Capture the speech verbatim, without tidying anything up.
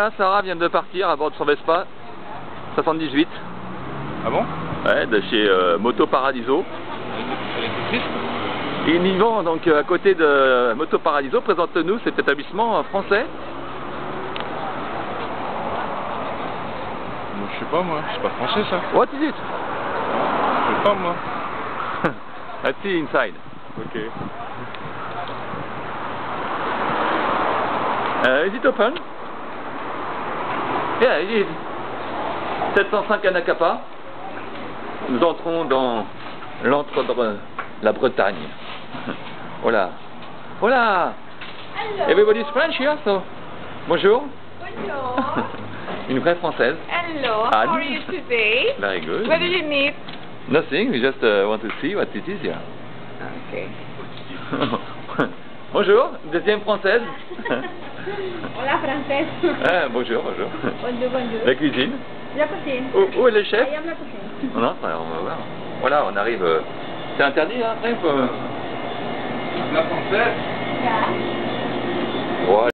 Voilà, Sarah vient de partir à bord de son Vespa soixante-dix-huit. Ah bon? Ouais, de chez euh, Moto Paradiso. Elle était triste. Et Yvan, donc euh, à côté de Moto Paradiso, présente-nous cet établissement euh, français. Moi, je sais pas, moi. C'est pas français, ça. What is it? Je sais pas, moi. Let's see inside. Ok. Uh, is it open? Yeah, it is. sept cent cinq Anacapa. Nous entrons dans l'entre de la Bretagne. Voilà. Voilà. Hello. Everybody's French here, so. Bonjour. Bonjour. Une vraie française. Hello. Ah, How are you today? Very good. What do you need? Nothing. We just uh, want to see what it is here. Okay. Bonjour. Deuxième française. Hola, française. Ah, bonjour, bonjour. Bonjour, bonjour. La cuisine. La cuisine. Où, où est le chef? I am la cuisine. On entre, alors on va voir. Voilà, on arrive. euh, C'est interdit hein, après faut... La française. Yeah. Voilà.